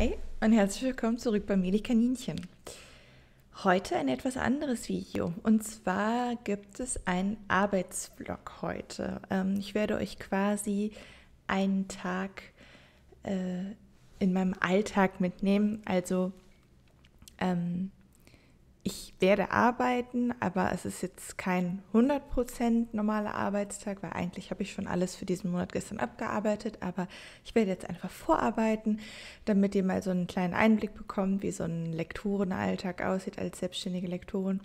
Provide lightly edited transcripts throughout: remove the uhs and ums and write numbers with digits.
Hi und herzlich willkommen zurück bei Meli Kaninchen. Heute ein etwas anderes Video und zwar gibt es einen Arbeitsvlog heute. Ich werde euch quasi einen Tag in meinem Alltag mitnehmen. Also ich werde arbeiten, aber es ist jetzt kein 100% normaler Arbeitstag, weil eigentlich habe ich schon alles für diesen Monat gestern abgearbeitet, aber ich werde jetzt einfach vorarbeiten, damit ihr mal so einen kleinen Einblick bekommt, wie so ein Lektorenalltag aussieht als selbstständige Lektorin.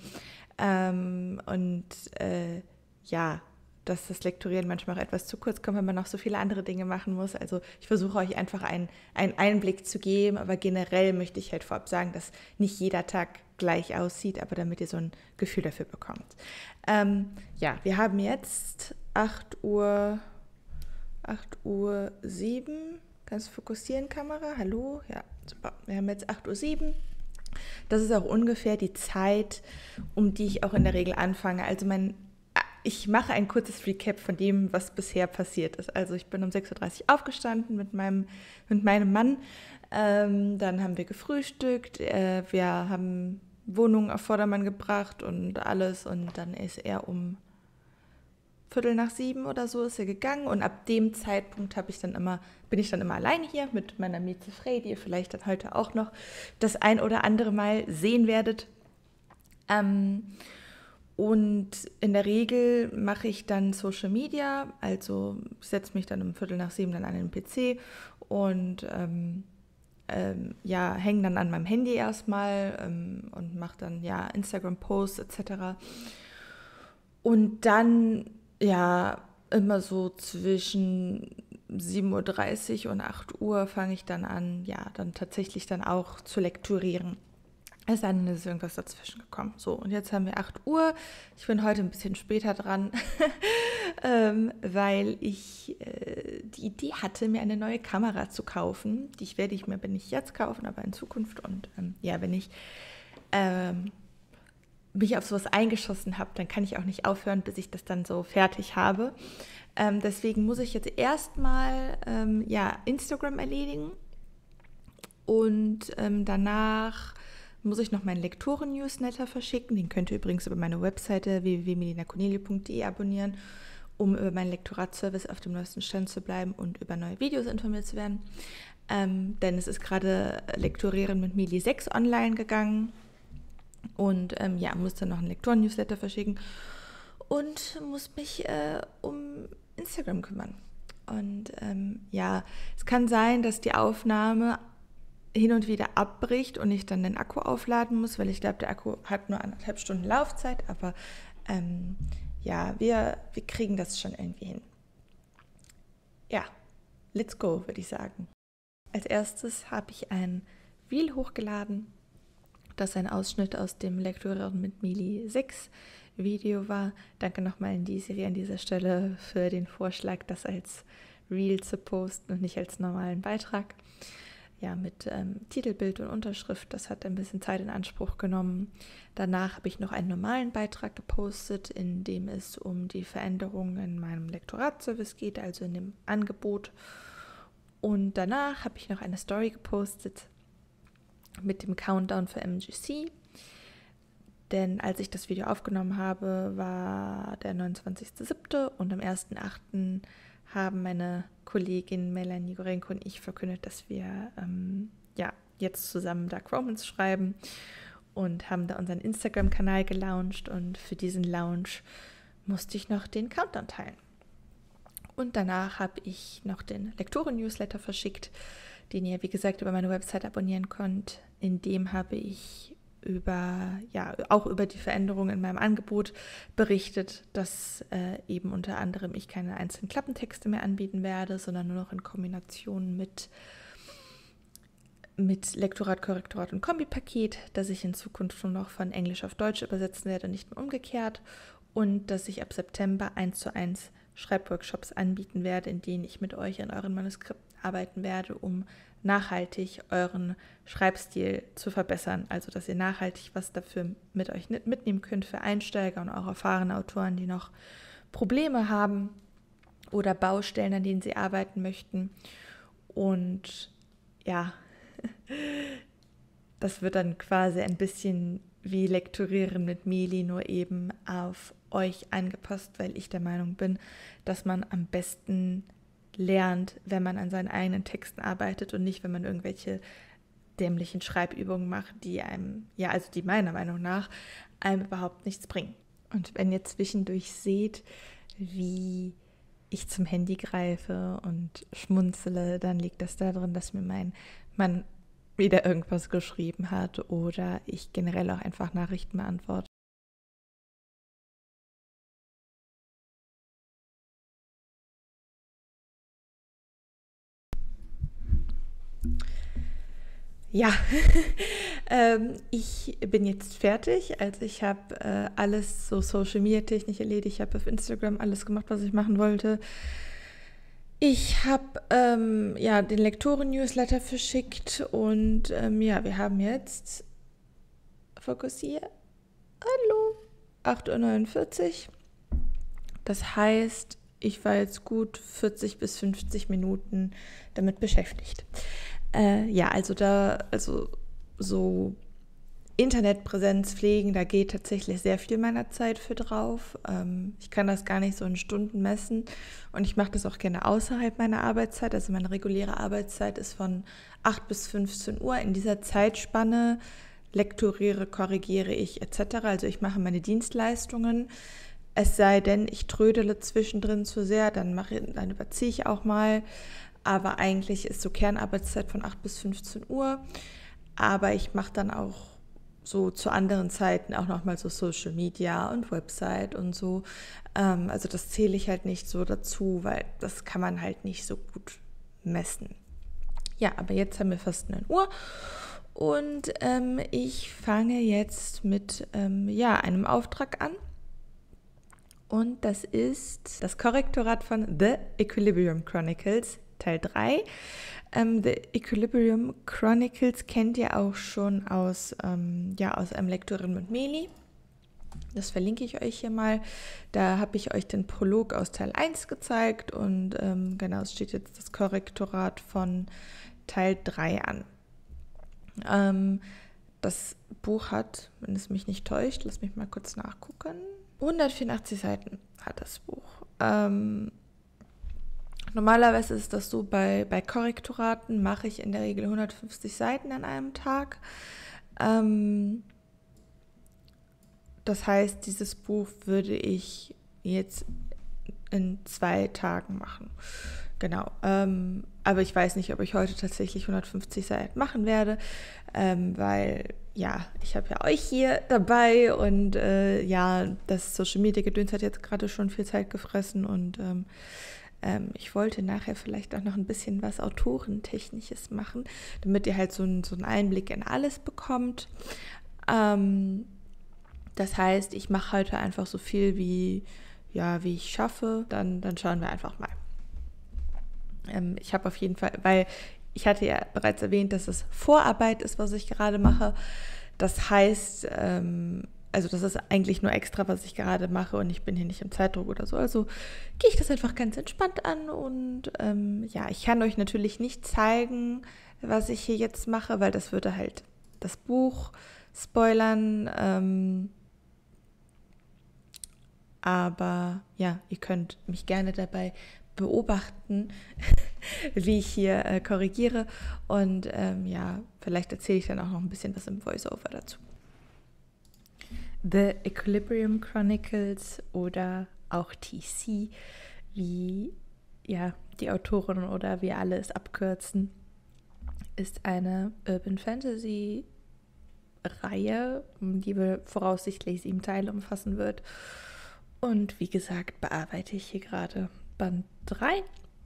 Ja, dass das Lektorieren manchmal auch etwas zu kurz kommt, wenn man noch so viele andere Dinge machen muss. Also ich versuche euch einfach einen Einblick zu geben, aber generell möchte ich halt vorab sagen, dass nicht jeder Tag gleich aussieht, aber damit ihr so ein Gefühl dafür bekommt. Ja, wir haben jetzt 8:07 Uhr. Kannst du fokussieren, Kamera? Hallo? Ja, super. Wir haben jetzt 8:07 Uhr. Das ist auch ungefähr die Zeit, um die ich auch in der Regel anfange. Also ich mache ein kurzes Recap von dem, was bisher passiert ist. Also ich bin um 6:30 Uhr aufgestanden mit meinem Mann. Dann haben wir gefrühstückt. Wir haben Wohnungen auf Vordermann gebracht und alles. Und dann ist er um 6:45 oder so ist er gegangen. Und ab dem Zeitpunkt bin ich dann immer alleine hier mit meiner Mieze Frey, die ihr vielleicht dann heute auch noch das ein oder andere Mal sehen werdet. Und in der Regel mache ich dann Social Media, also setze mich dann um 6:45 dann an den PC und hänge dann an meinem Handy erstmal und mache dann Instagram-Posts etc. Und dann immer so zwischen 7:30 Uhr und 8 Uhr fange ich dann an, dann tatsächlich dann auch zu lektorieren. Es sei denn, es ist irgendwas dazwischen gekommen. So, und jetzt haben wir 8 Uhr. Ich bin heute ein bisschen später dran, weil ich die Idee hatte, mir eine neue Kamera zu kaufen. Die werde ich mir nicht jetzt kaufen, aber in Zukunft. Und wenn ich mich auf sowas eingeschossen habe, dann kann ich auch nicht aufhören, bis ich das dann so fertig habe. Deswegen muss ich jetzt erstmal Instagram erledigen und danach muss ich noch meinen Lektoren-Newsletter verschicken. Den könnt ihr übrigens über meine Webseite www.melinacornelio.de abonnieren, um über meinen Lektoratsservice auf dem neuesten Stand zu bleiben und über neue Videos informiert zu werden. Denn es ist gerade Lektorieren mit Meli 6 online gegangen und musste noch einen Lektoren-Newsletter verschicken und muss mich um Instagram kümmern. Und es kann sein, dass die Aufnahme hin und wieder abbricht und ich dann den Akku aufladen muss, weil ich glaube, der Akku hat nur 1,5 Stunden Laufzeit, aber wir kriegen das schon irgendwie hin. Ja, let's go, würde ich sagen. Als erstes habe ich ein Reel hochgeladen, das ein Ausschnitt aus dem Lektorieren mit Meli 6 Video war. Danke nochmal an die Serie an dieser Stelle für den Vorschlag, das als Reel zu posten und nicht als normalen Beitrag. Ja, mit Titelbild und Unterschrift, das hat ein bisschen Zeit in Anspruch genommen. Danach habe ich noch einen normalen Beitrag gepostet, in dem es um die Veränderungen in meinem Lektoratsservice geht, also in dem Angebot. Und danach habe ich noch eine Story gepostet mit dem Countdown für MGC. Denn als ich das Video aufgenommen habe, war der 29.07. und am 1.08. haben meine Kollegin Melanie Gorenko und ich verkündet, dass wir jetzt zusammen Dark Romance schreiben und haben da unseren Instagram-Kanal gelauncht und für diesen Launch musste ich noch den Countdown teilen. Und danach habe ich noch den Lektoren-Newsletter verschickt, den ihr, wie gesagt, über meine Website abonnieren könnt. In dem habe ich auch über die Veränderungen in meinem Angebot berichtet, dass eben unter anderem ich keine einzelnen Klappentexte mehr anbieten werde, sondern nur noch in Kombination mit Lektorat, Korrektorat und Kombipaket, dass ich in Zukunft nur noch von Englisch auf Deutsch übersetzen werde, nicht mehr umgekehrt, und dass ich ab September 1:1 Schreibworkshops anbieten werde, in denen ich mit euch an euren Manuskripten arbeiten werde, um nachhaltig euren Schreibstil zu verbessern. Also, dass ihr nachhaltig was dafür mit euch mitnehmen könnt für Einsteiger und auch erfahrene Autoren, die noch Probleme haben oder Baustellen, an denen sie arbeiten möchten. Und Das wird dann quasi ein bisschen wie Lektorieren mit Meli, nur eben auf euch angepasst, weil ich der Meinung bin, dass man am besten lernt, wenn man an seinen eigenen Texten arbeitet und nicht, wenn man irgendwelche dämlichen Schreibübungen macht, die einem, ja, also die meiner Meinung nach, einem überhaupt nichts bringen. Und wenn ihr zwischendurch seht, wie ich zum Handy greife und schmunzele, dann liegt das darin, dass mir mein Mann wieder irgendwas geschrieben hat oder ich generell auch einfach Nachrichten beantworte. Ja, ich bin jetzt fertig. Also ich habe alles so Social Media technisch erledigt. Ich habe auf Instagram alles gemacht, was ich machen wollte. Ich habe ja den Lektoren-Newsletter verschickt und ja, wir haben jetzt, fokussiert, hallo, 8:49 Uhr. Das heißt, ich war jetzt gut 40 bis 50 Minuten damit beschäftigt. Ja, also so Internetpräsenz pflegen, da geht tatsächlich sehr viel meiner Zeit für drauf. Ich kann das gar nicht so in Stunden messen und ich mache das auch gerne außerhalb meiner Arbeitszeit. Also meine reguläre Arbeitszeit ist von 8 bis 15 Uhr. In dieser Zeitspanne lektoriere, korrigiere ich etc. Also ich mache meine Dienstleistungen. Es sei denn, ich trödele zwischendrin zu sehr, dann überziehe ich auch mal. Aber eigentlich ist so Kernarbeitszeit von 8 bis 15 Uhr. Aber ich mache dann auch so zu anderen Zeiten auch nochmal so Social Media und Website und so. Also das zähle ich halt nicht so dazu, weil das kann man halt nicht so gut messen. Ja, aber jetzt haben wir fast 9 Uhr und ich fange jetzt mit ja, einem Auftrag an. Und das ist das Korrektorat von The Equilibrium Chronicles, Teil 3. The Equilibrium Chronicles kennt ihr auch schon aus einem Lektorin mit Meli. Das verlinke ich euch hier mal. Da habe ich euch den Prolog aus Teil 1 gezeigt und genau, es steht jetzt das Korrektorat von Teil 3 an. Das Buch hat, wenn es mich nicht täuscht, lass mich mal kurz nachgucken, 184 Seiten hat das Buch. Normalerweise ist das so, bei Korrektoraten mache ich in der Regel 150 Seiten an einem Tag. Das heißt, dieses Buch würde ich jetzt in 2 Tagen machen. Genau. Aber ich weiß nicht, ob ich heute tatsächlich 150 Seiten machen werde, weil ja, ich habe ja euch hier dabei und ja, das Social Media Gedöns hat jetzt gerade schon viel Zeit gefressen und ich wollte nachher vielleicht auch noch ein bisschen was Autorentechnisches machen, damit ihr halt so einen Einblick in alles bekommt. Das heißt, ich mache heute einfach so viel wie ich schaffe, dann schauen wir einfach mal. Ich habe auf jeden Fall, weil ich hatte ja bereits erwähnt, dass es Vorarbeit ist, was ich gerade mache. Das heißt, also das ist eigentlich nur extra, was ich gerade mache und ich bin hier nicht im Zeitdruck oder so. Also gehe ich das einfach ganz entspannt an und ja, ich kann euch natürlich nicht zeigen, was ich hier jetzt mache, weil das würde halt das Buch spoilern. Aber ja, ihr könnt mich gerne dabei beobachten, wie ich hier korrigiere und ja, vielleicht erzähle ich dann auch noch ein bisschen was im Voice-Over dazu. The Equilibrium Chronicles oder auch TC, wie ja, die Autoren oder wir alle es abkürzen, ist eine Urban Fantasy Reihe, die voraussichtlich 7 Teile umfassen wird. Und wie gesagt, bearbeite ich hier gerade Band 3.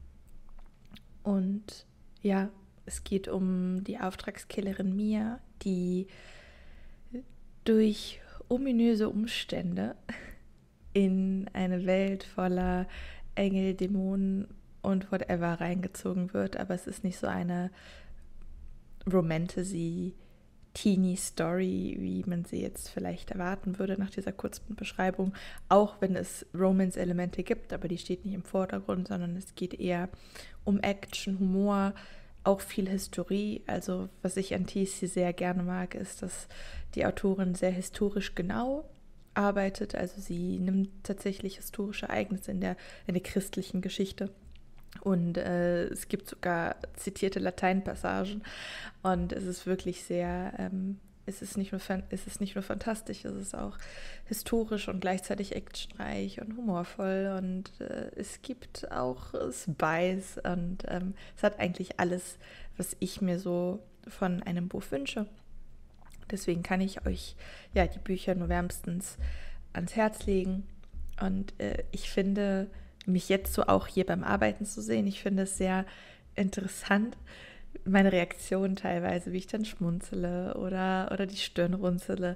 Und ja, es geht um die Auftragskillerin Mia, die durch ominöse Umstände in eine Welt voller Engel, Dämonen und whatever reingezogen wird. Aber es ist nicht so eine Romantasy Teenie Story, wie man sie jetzt vielleicht erwarten würde nach dieser kurzen Beschreibung, auch wenn es Romance-Elemente gibt, aber die steht nicht im Vordergrund, sondern es geht eher um Action, Humor, auch viel Historie. Also was ich an TC sehr gerne mag, ist, dass die Autorin sehr historisch genau arbeitet. Also sie nimmt tatsächlich historische Ereignisse in der christlichen Geschichte. Und es gibt sogar zitierte Lateinpassagen. Und es ist wirklich sehr, es ist nicht nur fantastisch, es ist auch historisch und gleichzeitig actionreich und humorvoll. Und es gibt auch Spice. Und es hat eigentlich alles, was ich mir so von einem Buch wünsche. Deswegen kann ich euch ja die Bücher nur wärmstens ans Herz legen. Und ich finde, mich jetzt so auch hier beim Arbeiten zu sehen, ich finde es sehr interessant, meine Reaktion teilweise, wie ich dann schmunzele oder die Stirn runzele.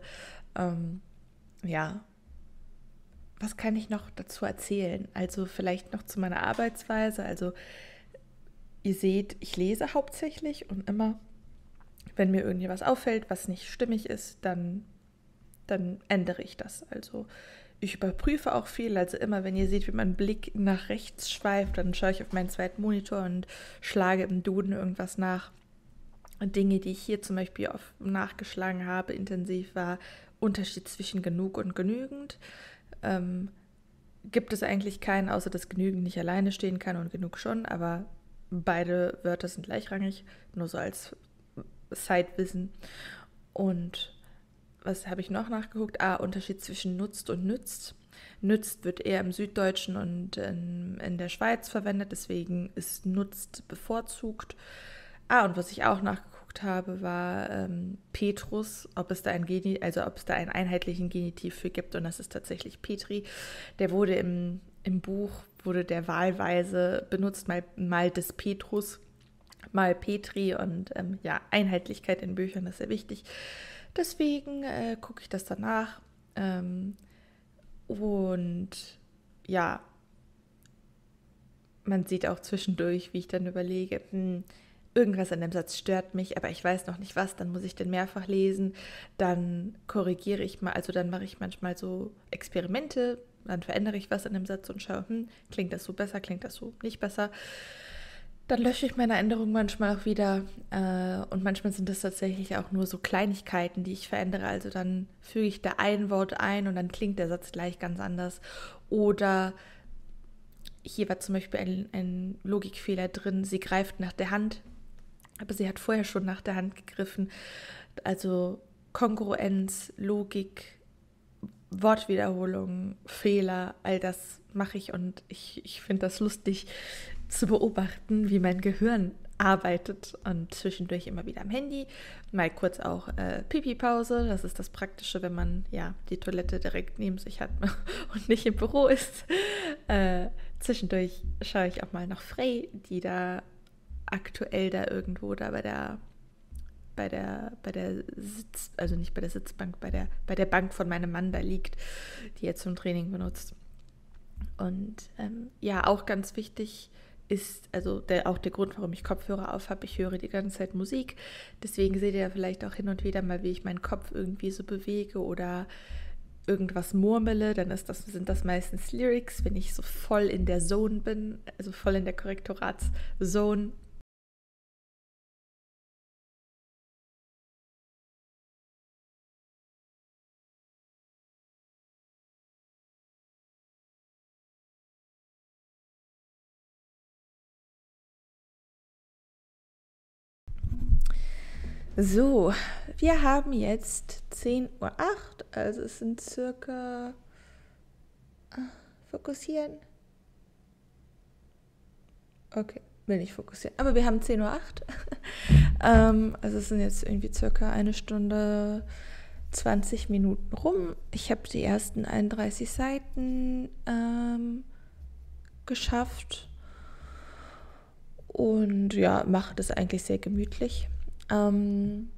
Ja, was kann ich noch dazu erzählen? Also vielleicht noch zu meiner Arbeitsweise. Also ihr seht, ich lese hauptsächlich und immer, wenn mir irgendwas auffällt, was nicht stimmig ist, dann ändere ich das. Also ich überprüfe auch viel, also immer, wenn ihr seht, wie mein Blick nach rechts schweift, dann schaue ich auf meinen zweiten Monitor und schlage im Duden irgendwas nach. Und Dinge, die ich hier zum Beispiel nachgeschlagen habe, intensiv war Unterschied zwischen genug und genügend. Gibt es eigentlich keinen, außer dass genügend nicht alleine stehen kann und genug schon, aber beide Wörter sind gleichrangig, nur so als Sidewissen. Und was habe ich noch nachgeguckt? Unterschied zwischen nutzt und nützt. Nützt wird eher im Süddeutschen und in der Schweiz verwendet, deswegen ist nutzt bevorzugt. Und was ich auch nachgeguckt habe, war Petrus, ob es da einen einheitlichen Genitiv für gibt, und das ist tatsächlich Petri. Der wurde im Buch, wurde der wahlweise benutzt, mal des Petrus, mal Petri, und Einheitlichkeit in Büchern ist sehr wichtig. Deswegen gucke ich das danach. Und ja, man sieht auch zwischendurch, wie ich dann überlege, irgendwas an dem Satz stört mich, aber ich weiß noch nicht was, dann muss ich den mehrfach lesen, dann korrigiere ich mal, also dann mache ich manchmal so Experimente, dann verändere ich was an dem Satz und schaue, klingt das so besser, klingt das so nicht besser. Dann lösche ich meine Änderungen manchmal auch wieder und manchmal sind das tatsächlich auch nur so Kleinigkeiten, die ich verändere. Also dann füge ich da ein Wort ein und dann klingt der Satz gleich ganz anders. Oder hier war zum Beispiel ein Logikfehler drin, sie greift nach der Hand, aber sie hat vorher schon nach der Hand gegriffen. Also Kongruenz, Logik, Wortwiederholung, Fehler, all das mache ich, und ich finde das lustig zu beobachten, wie mein Gehirn arbeitet, und zwischendurch immer wieder am Handy, mal kurz auch Pipi-Pause, das ist das Praktische, wenn man die Toilette direkt neben sich hat und nicht im Büro ist. Zwischendurch schaue ich auch mal nach Frey, die da aktuell da irgendwo da bei der Sitz, also nicht bei der Sitzbank, bei der Bank von meinem Mann da liegt, die er zum Training benutzt. Und auch ganz wichtig ist, also auch der Grund, warum ich Kopfhörer auf habe, ich höre die ganze Zeit Musik, deswegen seht ihr ja vielleicht auch hin und wieder mal, wie ich meinen Kopf irgendwie so bewege oder irgendwas murmele, dann sind das meistens Lyrics, wenn ich so voll in der Zone bin, also voll in der Korrektoratszone. So, wir haben jetzt 10:08 Uhr, also es sind circa... Fokussieren. Okay, will nicht fokussieren. Aber wir haben 10:08 Uhr. Also es sind jetzt irgendwie circa 1 Stunde 20 Minuten rum. Ich habe die ersten 31 Seiten geschafft. Und mache das eigentlich sehr gemütlich. Und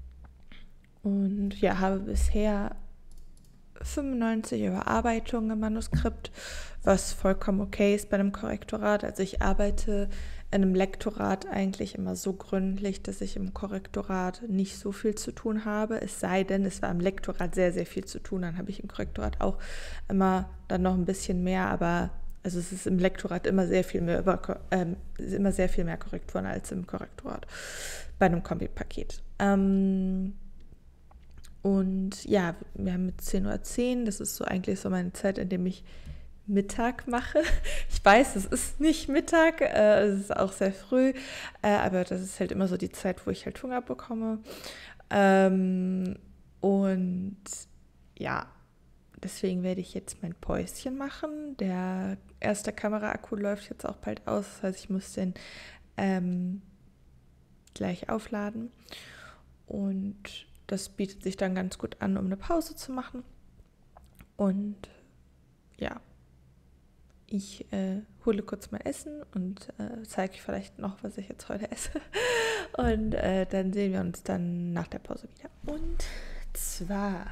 habe bisher 95 Überarbeitungen im Manuskript, was vollkommen okay ist bei einem Korrektorat. Also ich arbeite in einem Lektorat eigentlich immer so gründlich, dass ich im Korrektorat nicht so viel zu tun habe. Es sei denn, es war im Lektorat sehr, sehr viel zu tun. Dann habe ich im Korrektorat auch immer dann noch ein bisschen mehr. Aber also es ist im Lektorat immer sehr viel mehr Korrekturen als im Korrektorat bei einem Kombipaket. Und ja, wir haben mit 10:10 Uhr, das ist so eigentlich so meine Zeit, in der ich Mittag mache. Ich weiß, es ist nicht Mittag, es ist auch sehr früh, aber das ist halt immer so die Zeit, wo ich halt Hunger bekomme. Und ja, deswegen werde ich jetzt mein Päuschen machen. Der erste Kameraakku läuft jetzt auch bald aus, das heißt, ich muss den gleich aufladen. Und das bietet sich dann ganz gut an, um eine Pause zu machen. Und ja, ich hole kurz mein Essen und zeige euch vielleicht noch, was ich jetzt heute esse. Und dann sehen wir uns dann nach der Pause wieder. Und zwar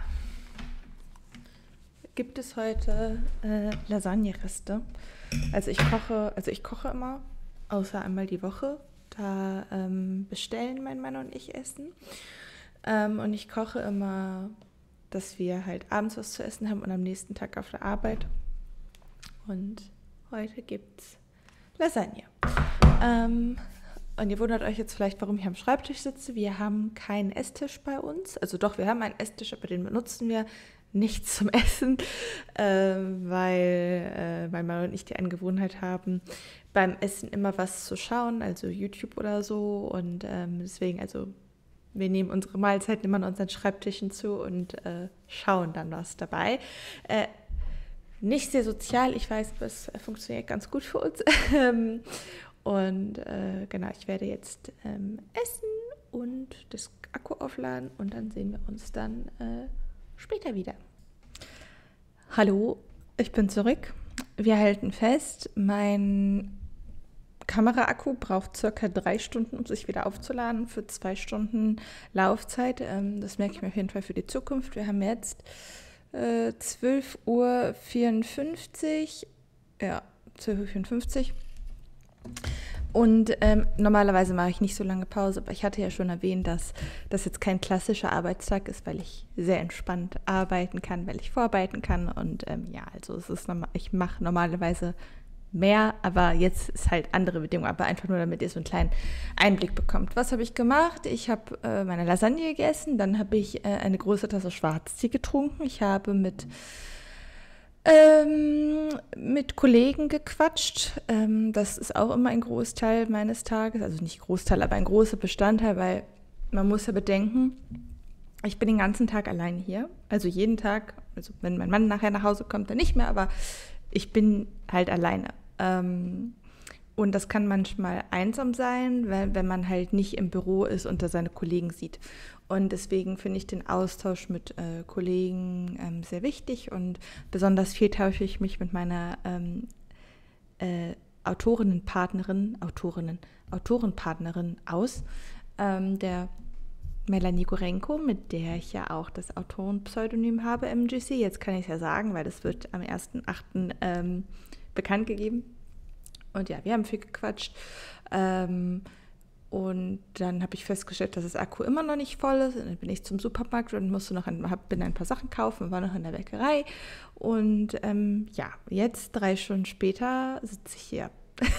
gibt es heute Lasagne-Reste. Also ich koche immer, außer einmal die Woche. Da bestellen mein Mann und ich Essen. Und ich koche immer, dass wir halt abends was zu essen haben und am nächsten Tag auf der Arbeit. Und heute gibt's Lasagne. Und ihr wundert euch jetzt vielleicht, warum ich am Schreibtisch sitze. Wir haben keinen Esstisch bei uns. Also doch, wir haben einen Esstisch, aber den benutzen wir nicht zum Essen, weil mein Mann und ich die Angewohnheit haben, beim Essen immer was zu schauen, also YouTube oder so. Und deswegen, also wir nehmen unsere Mahlzeiten immer an unseren Schreibtischen zu und schauen dann was dabei. Nicht sehr sozial, ich weiß, aber es funktioniert ganz gut für uns. Und genau, ich werde jetzt essen und das Akku aufladen und dann sehen wir uns dann später wieder. Hallo, ich bin zurück. Wir halten fest, mein Kameraakku braucht circa 3 Stunden, um sich wieder aufzuladen, für 2 Stunden Laufzeit. Das merke ich mir auf jeden Fall für die Zukunft. Wir haben jetzt 12:54 Uhr. Ja, 12:54 Uhr. Und normalerweise mache ich nicht so lange Pause, aber ich hatte ja schon erwähnt, dass das jetzt kein klassischer Arbeitstag ist, weil ich sehr entspannt arbeiten kann, weil ich vorarbeiten kann. Und ja, also ich mache normalerweise mehr, aber jetzt ist halt andere Bedingungen, aber einfach nur, damit ihr so einen kleinen Einblick bekommt. Was habe ich gemacht? Ich habe meine Lasagne gegessen, dann habe ich eine große Tasse Schwarztee getrunken. Ich habe mit Kollegen gequatscht. Das ist auch immer ein Großteil meines Tages, also nicht Großteil, aber ein großer Bestandteil, weil man muss ja bedenken, ich bin den ganzen Tag allein hier, also jeden Tag, also wenn mein Mann nachher nach Hause kommt, dann nicht mehr, aber ich bin halt alleine. Und das kann manchmal einsam sein, wenn man halt nicht im Büro ist und da seine Kollegen sieht. Und deswegen finde ich den Austausch mit Kollegen sehr wichtig und besonders viel tausche ich mich mit meiner Autorenpartnerin aus, der Melanie Gorenko, mit der ich ja auch das Autorenpseudonym habe im GC. Jetzt kann ich es ja sagen, weil das wird am 1.8. Bekannt gegeben. Und ja, wir haben viel gequatscht. Und dann habe ich festgestellt, dass das Akku immer noch nicht voll ist. Und dann bin ich zum Supermarkt und bin ein paar Sachen kaufen und war noch in der Bäckerei. Und ja, jetzt 3 Stunden später sitze ich hier.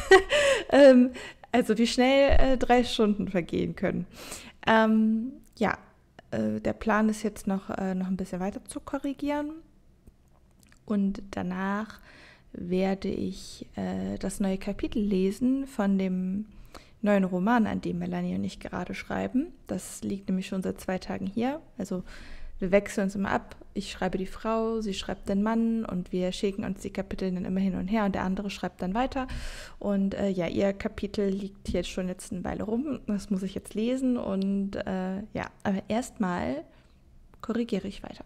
Also wie schnell 3 Stunden vergehen können. Ja, der Plan ist jetzt noch ein bisschen weiter zu korrigieren. Und danach werde ich das neue Kapitel lesen von dem neuen Roman, an dem Melanie und ich gerade schreiben. Das liegt nämlich schon seit 2 Tagen hier. Also wir wechseln uns immer ab. Ich schreibe die Frau, sie schreibt den Mann und wir schicken uns die Kapitel dann immer hin und her und der andere schreibt dann weiter. Und ja, ihr Kapitel liegt jetzt schon eine Weile rum. Das muss ich jetzt lesen und ja, aber erstmal korrigiere ich weiter.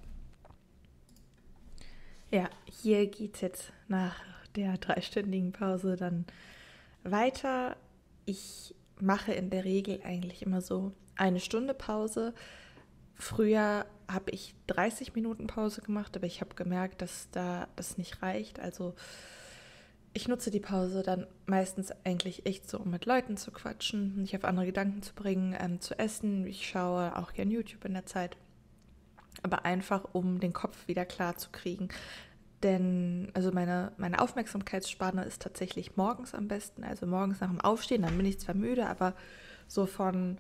Ja, hier geht es jetzt nach der 3-stündigen Pause dann weiter. Ich mache in der Regel eigentlich immer so 1 Stunde Pause. Früher habe ich 30 Minuten Pause gemacht, aber ich habe gemerkt, dass das nicht reicht. Also ich nutze die Pause dann meistens eigentlich echt so, um mit Leuten zu quatschen, mich auf andere Gedanken zu bringen, zu essen. Ich schaue auch gern YouTube in der Zeit, aber einfach, um den Kopf wieder klar zu kriegen. Denn also meine Aufmerksamkeitsspanne ist tatsächlich morgens am besten, also morgens nach dem Aufstehen, dann bin ich zwar müde, aber so von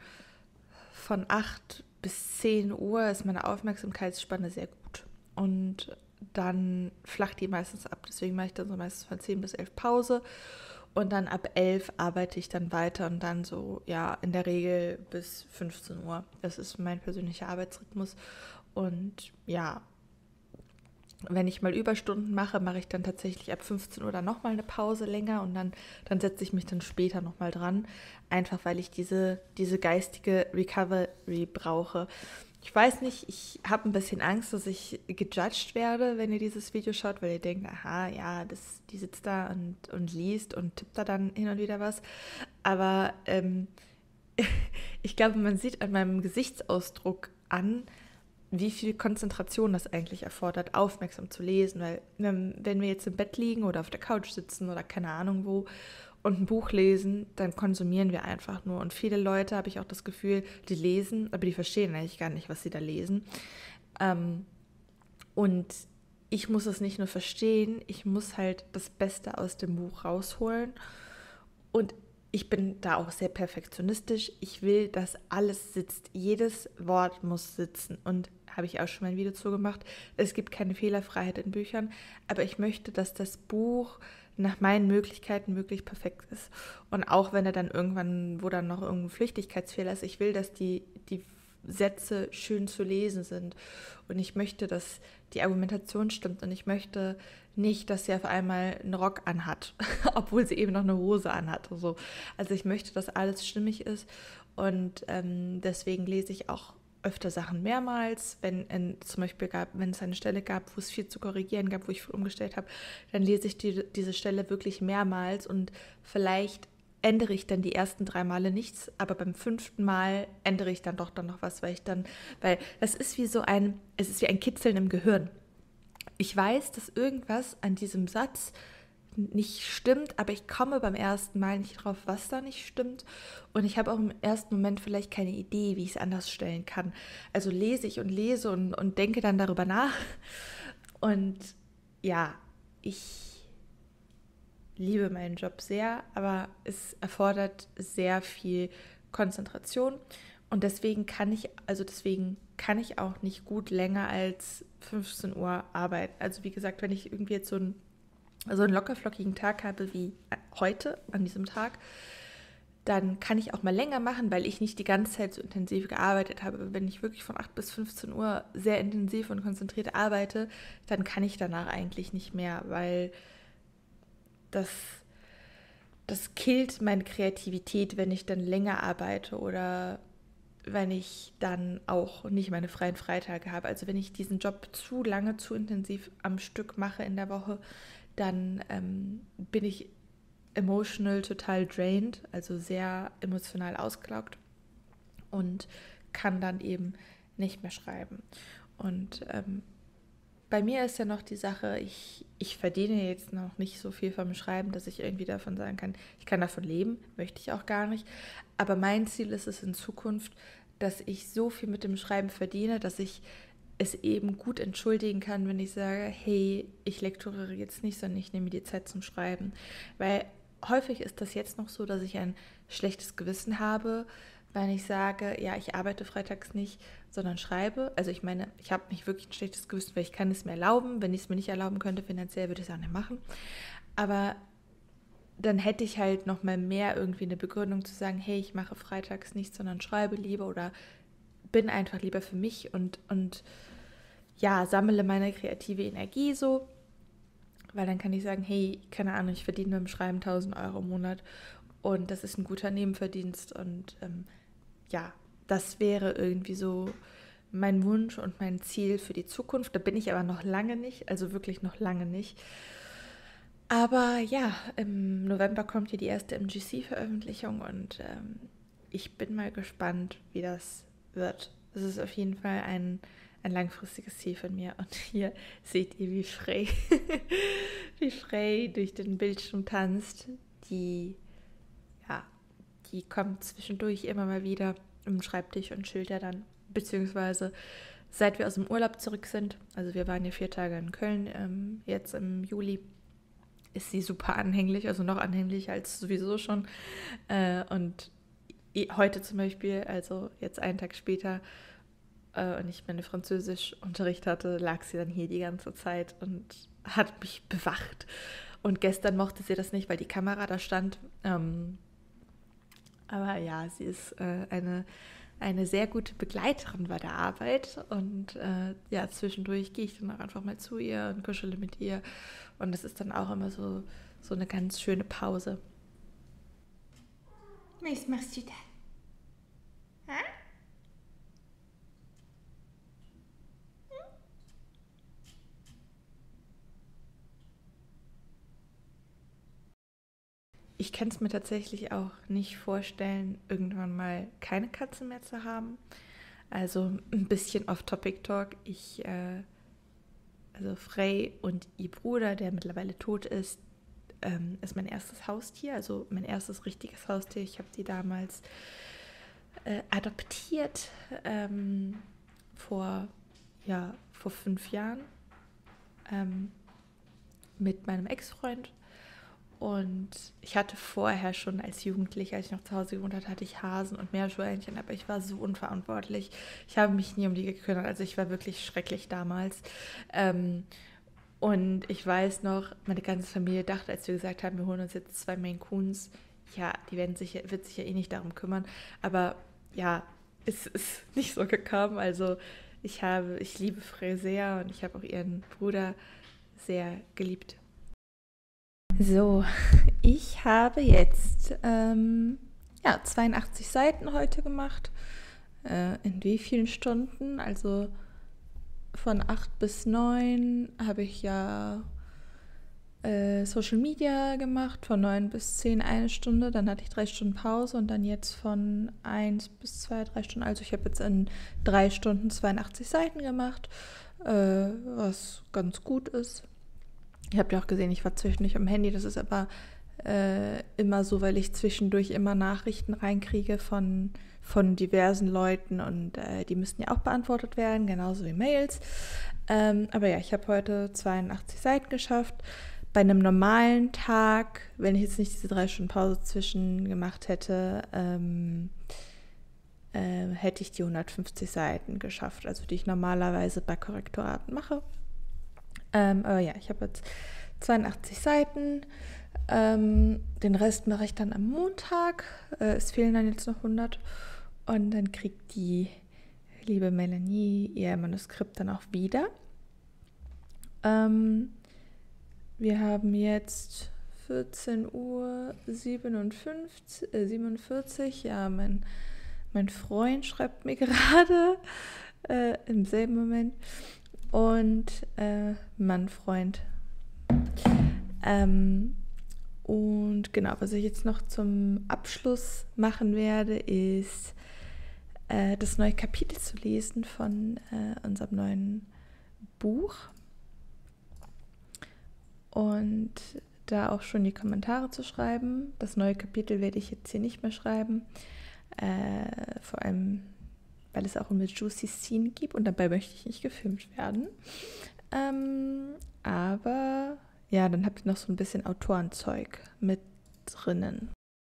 8 bis 10 Uhr ist meine Aufmerksamkeitsspanne sehr gut. Und dann flacht die meistens ab, deswegen mache ich dann so meistens von 10 bis 11 Pause. Und dann ab 11 arbeite ich dann weiter und dann so, ja, in der Regel bis 15 Uhr. Das ist mein persönlicher Arbeitsrhythmus. Und ja, wenn ich mal Überstunden mache, mache ich dann tatsächlich ab 15 Uhr dann nochmal eine Pause länger und dann setze ich mich dann später nochmal dran. Einfach weil ich diese geistige Recovery brauche. Ich weiß nicht, ich habe ein bisschen Angst, dass ich gejudged werde, wenn ihr dieses Video schaut, weil ihr denkt, aha, ja, die sitzt da und liest und tippt da dann hin und wieder was. Aber ich glaube, man sieht an meinem Gesichtsausdruck an, wie viel Konzentration das eigentlich erfordert, aufmerksam zu lesen. Weil wenn wir jetzt im Bett liegen oder auf der Couch sitzen oder keine Ahnung wo und ein Buch lesen, dann konsumieren wir einfach nur. Und viele Leute, habe ich auch das Gefühl, die lesen, aber die verstehen eigentlich gar nicht, was sie da lesen. Und ich muss es nicht nur verstehen, ich muss halt das Beste aus dem Buch rausholen. Und ich bin da auch sehr perfektionistisch. Ich will, dass alles sitzt. Jedes Wort muss sitzen. Und habe ich auch schon mal ein Video zu gemacht. Es gibt keine Fehlerfreiheit in Büchern, aber ich möchte, dass das Buch nach meinen Möglichkeiten wirklich perfekt ist. Und auch wenn er dann irgendwann, wo dann noch irgendein Flüchtigkeitsfehler ist, ich will, dass die Sätze schön zu lesen sind. Und ich möchte, dass die Argumentation stimmt. Und ich möchte nicht, dass sie auf einmal einen Rock anhat, obwohl sie eben noch eine Hose anhat. Also ich möchte, dass alles stimmig ist. Und deswegen lese ich auch öfter Sachen mehrmals. Wenn es eine Stelle gab, wo es viel zu korrigieren gab, wo ich viel umgestellt habe, dann lese ich diese Stelle wirklich mehrmals und vielleicht ändere ich dann die ersten 3 Male nichts, aber beim 5. Mal ändere ich dann doch dann noch was, weil das ist es ist wie ein Kitzeln im Gehirn. Ich weiß, dass irgendwas an diesem Satz nicht stimmt, aber ich komme beim ersten Mal nicht drauf, was da nicht stimmt. Und ich habe auch im ersten Moment vielleicht keine Idee, wie ich es anders stellen kann. Also lese ich und lese und denke dann darüber nach. Und ja, ich liebe meinen Job sehr, aber es erfordert sehr viel Konzentration. Und deswegen kann ich auch nicht gut länger als 15 Uhr arbeiten. Also wie gesagt, wenn ich irgendwie jetzt so einen lockerflockigen Tag habe wie heute, an diesem Tag, dann kann ich auch mal länger machen, weil ich nicht die ganze Zeit so intensiv gearbeitet habe. Wenn ich wirklich von 8 bis 15 Uhr sehr intensiv und konzentriert arbeite, dann kann ich danach eigentlich nicht mehr, weil das killt meine Kreativität, wenn ich dann länger arbeite oder wenn ich dann auch nicht meine freien Freitage habe. Also wenn ich diesen Job zu lange, zu intensiv am Stück mache in der Woche, dann bin ich emotional total drained, also sehr emotional ausgelaugt und kann dann eben nicht mehr schreiben. Und bei mir ist ja noch die Sache, ich verdiene jetzt noch nicht so viel vom Schreiben, dass ich irgendwie davon sagen kann, ich kann davon leben, möchte ich auch gar nicht. Aber mein Ziel ist es in Zukunft, dass ich so viel mit dem Schreiben verdiene, dass ich es eben gut entschuldigen kann, wenn ich sage, hey, ich lektoriere jetzt nicht, sondern ich nehme mir die Zeit zum Schreiben. Weil häufig ist das jetzt noch so, dass ich ein schlechtes Gewissen habe, wenn ich sage, ja, ich arbeite freitags nicht, sondern schreibe. Also ich meine, ich habe nicht wirklich ein schlechtes Gewissen, weil ich kann es mir erlauben. Wenn ich es mir nicht erlauben könnte finanziell, würde ich es auch nicht machen. Aber dann hätte ich halt noch mal mehr irgendwie eine Begründung zu sagen, hey, ich mache freitags nichts, sondern schreibe lieber oder bin einfach lieber für mich und ja, sammle meine kreative Energie so, weil dann kann ich sagen, hey, keine Ahnung, ich verdiene beim Schreiben 1.000 Euro im Monat und das ist ein guter Nebenverdienst und ja, das wäre irgendwie so mein Wunsch und mein Ziel für die Zukunft. Da bin ich aber noch lange nicht, also wirklich noch lange nicht. Aber ja, im November kommt hier die erste MGC-Veröffentlichung und ich bin mal gespannt, wie das wird. Es ist auf jeden Fall ein langfristiges Ziel von mir. Und hier seht ihr, wie Frey durch den Bildschirm tanzt. Die kommt zwischendurch immer mal wieder im Schreibtisch und chillt ja dann beziehungsweise seit wir aus dem Urlaub zurück sind, also wir waren ja 4 Tage in Köln, jetzt im Juli, ist sie super anhänglich, also noch anhänglicher als sowieso schon. Und heute zum Beispiel, also jetzt einen Tag später, und ich meine Französischunterricht hatte, lag sie dann hier die ganze Zeit und hat mich bewacht. Und gestern mochte sie das nicht, weil die Kamera da stand. Aber ja, sie ist eine sehr gute Begleiterin bei der Arbeit. Und ja, zwischendurch gehe ich dann auch einfach mal zu ihr und kuschele mit ihr. Und das ist dann auch immer so eine ganz schöne Pause. Was machst du da? Hä? Ich kann es mir tatsächlich auch nicht vorstellen, irgendwann mal keine Katze mehr zu haben. Also ein bisschen Off-Topic-Talk. Also Frey und ihr Bruder, der mittlerweile tot ist mein erstes Haustier, also mein erstes richtiges Haustier. Ich habe die damals adoptiert vor 5 Jahren mit meinem Ex-Freund. Und ich hatte vorher schon als Jugendliche, als ich noch zu Hause gewohnt hatte, hatte ich Hasen und Meerschweinchen, aber ich war so unverantwortlich. Ich habe mich nie um die gekümmert, also ich war wirklich schrecklich damals. Und ich weiß noch, meine ganze Familie dachte, als wir gesagt haben, wir holen uns jetzt 2 Maine Coons, ja, wird sich ja eh nicht darum kümmern. Aber ja, es ist nicht so gekommen. Also ich liebe Frey sehr und ich habe auch ihren Bruder sehr geliebt. So, ich habe jetzt 82 Seiten heute gemacht. In wie vielen Stunden? Also von 8 bis 9 habe ich ja Social Media gemacht, von 9 bis 10 1 Stunde, dann hatte ich 3 Stunden Pause und dann jetzt von 1 bis 2, 3 Stunden. Also ich habe jetzt in 3 Stunden 82 Seiten gemacht, was ganz gut ist. Ihr habt ja auch gesehen, ich war zwischendurch am Handy, das ist aber immer so, weil ich zwischendurch immer Nachrichten reinkriege von diversen Leuten und die müssten ja auch beantwortet werden, genauso wie Mails. Aber ja, ich habe heute 82 Seiten geschafft. Bei einem normalen Tag, wenn ich jetzt nicht diese 3 Stunden Pause zwischen gemacht hätte, hätte ich die 150 Seiten geschafft, also die ich normalerweise bei Korrektoraten mache. Aber ja, ich habe jetzt 82 Seiten. Den Rest mache ich dann am Montag. Es fehlen dann jetzt noch 100. Und dann kriegt die liebe Melanie ihr Manuskript dann auch wieder. Wir haben jetzt 14:47 Uhr. Ja, mein Freund schreibt mir gerade im selben Moment. Und mein Freund. Und genau, was ich jetzt noch zum Abschluss machen werde, ist das neue Kapitel zu lesen von unserem neuen Buch. Und da auch schon die Kommentare zu schreiben. Das neue Kapitel werde ich jetzt hier nicht mehr schreiben. Vor allem, weil es auch eine juicy Scene gibt und dabei möchte ich nicht gefilmt werden. Aber ja, dann habe ich noch so ein bisschen Autorenzeug mit drinnen.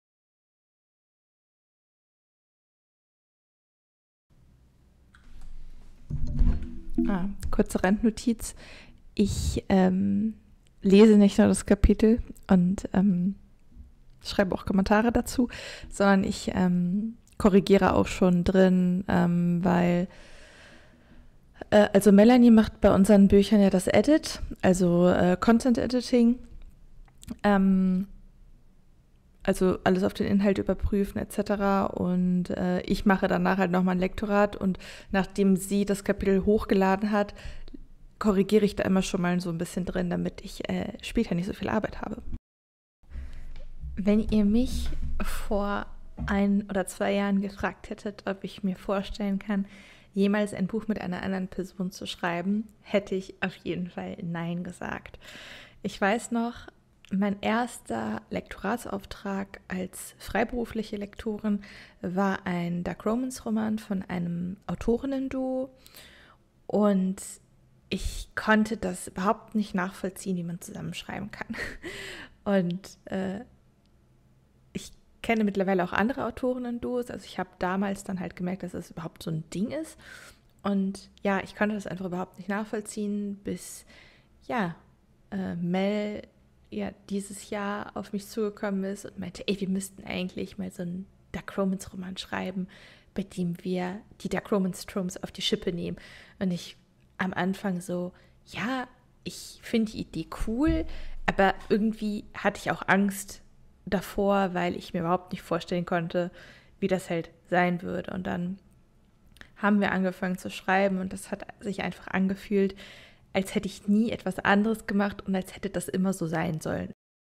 Kurze Randnotiz. Ich lese nicht nur das Kapitel und schreibe auch Kommentare dazu, sondern ich korrigiere auch schon drin, weil also Melanie macht bei unseren Büchern ja das Edit, also Content Editing, also alles auf den Inhalt überprüfen etc. Und ich mache danach halt nochmal ein Lektorat und nachdem sie das Kapitel hochgeladen hat, korrigiere ich da immer schon mal so ein bisschen drin, damit ich später nicht so viel Arbeit habe. Wenn ihr mich vor 1 oder 2 Jahren gefragt hättet, ob ich mir vorstellen kann, jemals ein Buch mit einer anderen Person zu schreiben, hätte ich auf jeden Fall Nein gesagt. Ich weiß noch, Mein erster Lektoratsauftrag als freiberufliche Lektorin war ein Dark Romance Roman von einem Autorinnen-Duo und ich konnte das überhaupt nicht nachvollziehen, wie man zusammenschreiben kann. Und ich kenne mittlerweile auch andere Autorinnen-Duos, also ich habe damals dann halt gemerkt, dass das überhaupt so ein Ding ist. Und ja, ich konnte das einfach überhaupt nicht nachvollziehen, bis ja, Mel ja dieses Jahr auf mich zugekommen ist und meinte, ey, wir müssten eigentlich mal so einen Dark Romance Roman schreiben, bei dem wir die Dark Romance Tropes auf die Schippe nehmen. Und ich am Anfang so, ja, ich finde die Idee cool, aber irgendwie hatte ich auch Angst davor, weil ich mir überhaupt nicht vorstellen konnte, wie das halt sein würde. Und dann haben wir angefangen zu schreiben und das hat sich einfach angefühlt, als hätte ich nie etwas anderes gemacht und als hätte das immer so sein sollen.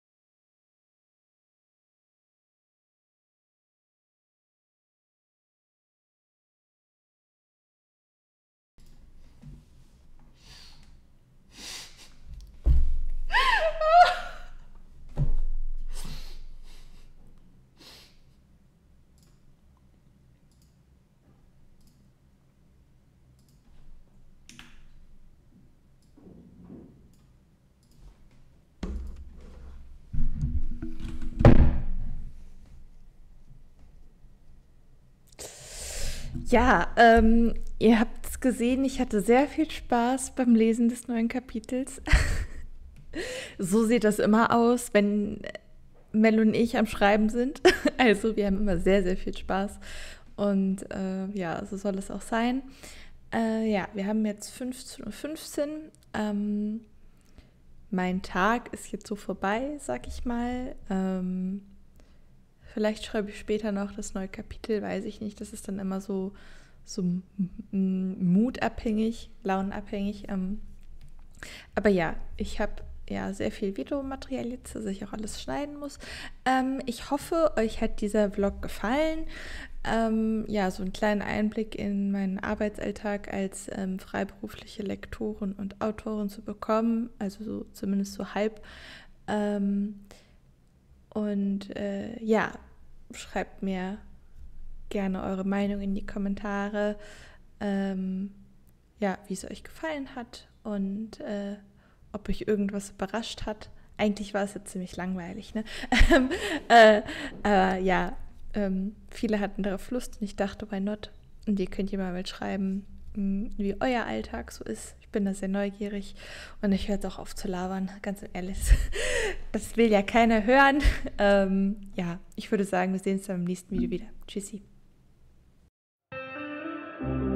Ja, ihr habt es gesehen, ich hatte sehr viel Spaß beim Lesen des neuen Kapitels. So sieht das immer aus, wenn Mel und ich am Schreiben sind. Also wir haben immer sehr, sehr viel Spaß. Und ja, so soll es auch sein. Ja, wir haben jetzt 15:15 Uhr. Mein Tag ist jetzt so vorbei, sag ich mal. Vielleicht schreibe ich später noch das neue Kapitel, weiß ich nicht. Das ist dann immer so mutabhängig, launenabhängig. Aber ja, ich habe ja sehr viel Videomaterial jetzt, das ich auch alles schneiden muss. Ich hoffe, euch hat dieser Vlog gefallen. Ja, so einen kleinen Einblick in meinen Arbeitsalltag als freiberufliche Lektorin und Autorin zu bekommen, also so, zumindest so halb. Und ja, schreibt mir gerne eure Meinung in die Kommentare, ja, wie es euch gefallen hat und ob euch irgendwas überrascht hat. Eigentlich war es jetzt ziemlich langweilig, ne? Ja, viele hatten darauf Lust und ich dachte, why not? Und ihr könnt ja mal schreiben, wie euer Alltag so ist. Ich bin da sehr neugierig und ich höre jetzt auch auf zu labern, ganz ehrlich. Das will ja keiner hören. Ja, ich würde sagen, wir sehen uns dann im nächsten Video wieder. Tschüssi.